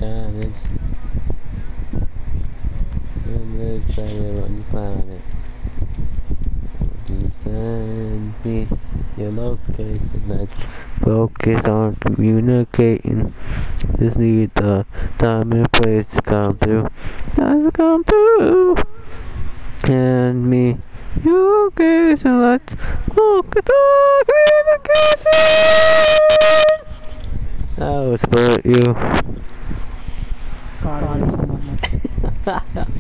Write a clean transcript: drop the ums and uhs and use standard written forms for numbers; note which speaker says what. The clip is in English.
Speaker 1: planets. And let's try to run the planet. You send me your location. Let's focus on communicating. Just need the time and place to come through. Time to come through. And me your location. Let's focus on communication. I will spurt you.
Speaker 2: Carlos naman.